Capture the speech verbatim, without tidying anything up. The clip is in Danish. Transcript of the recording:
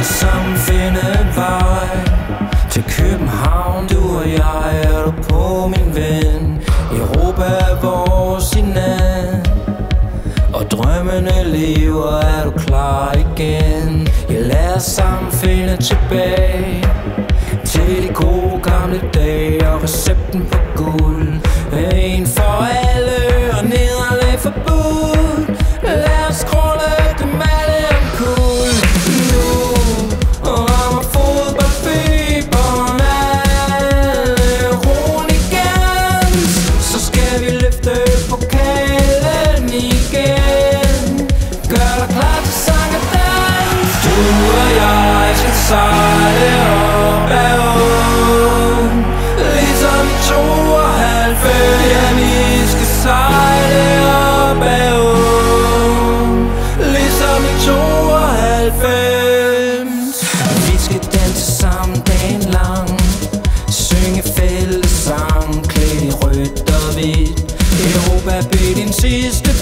os sammen finde vej til København, du og jeg. Er du på, min ven? Europa er vores i nat, og drømmene lever. Er du klar igen? Ja, lad os sammen finde tilbage til de gode gamle dage. Og recepten på guld, en for alle og nederlag forbudt. Lad os skråle dem alle omkuld. Nu rammer fodboldfiberen alle hooligans, så skal vi løfte pokalen igen. Gør dig klar til sang og dans. Du og jeg skal sejle op ad åen, ligesom i tooghalvfems. Ja, vi skal sejle op ad åen, ligesom i tooghalvfems. Vi skal danse sammen dagen lang, synge fællessang, klædt i rødt og hvidt. Europa blev din sidste